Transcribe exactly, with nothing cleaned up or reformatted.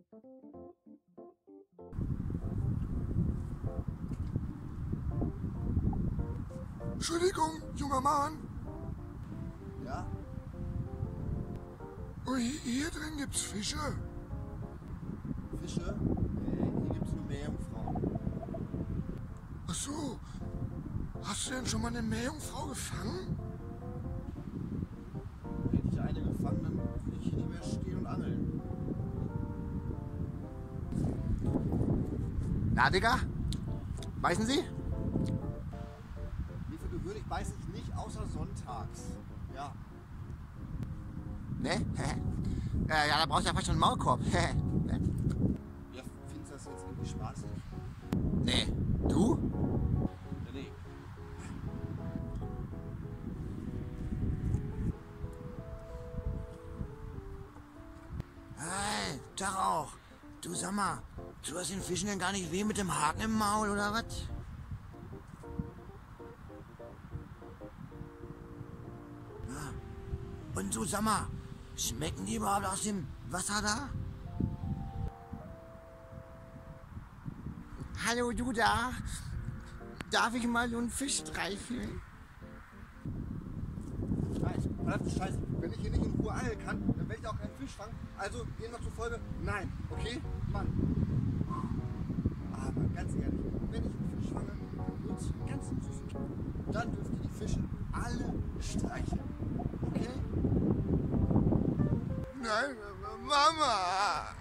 Entschuldigung, junger Mann. Ja? Oh, hier, hier drin gibt's Fische. Fische? Nee, hier gibt's nur Meerjungfrauen. Ach so. Hast du denn schon mal eine Meerjungfrau gefangen? Hätte ich eine gefangen, dann würde ich hier nicht mehr stehen und angeln. Na, Digga? Beißen Sie? Wie für gewöhnlich beiße ich nicht, außer sonntags. Ja. Ne? äh, ja, da brauchst du ja fast schon einen Maulkorb. Ne? Ja, findest du das jetzt irgendwie spaßig? Nee. Du? Ja, nee. Hey, Tag auch. Du, sag mal, du hast den Fischen denn gar nicht weh mit dem Haken im Maul, oder was? Ja. Und du, sag mal, schmecken die überhaupt aus dem Wasser da? Hallo, du da. Darf ich mal so einen Fisch streicheln? Nein, verdammte Scheiße. Wenn ich hier nicht in Ruhe angeln kann, dann werde ich auch keinen Fisch fangen. Also gehen wir zur Folge. Nein, okay? Mann. Aber ganz ehrlich, wenn ich einen Fisch fange, dann nutze ich einen ganz süßen. Dann dürft ihr die Fische alle streicheln. Okay? Nein, Mama.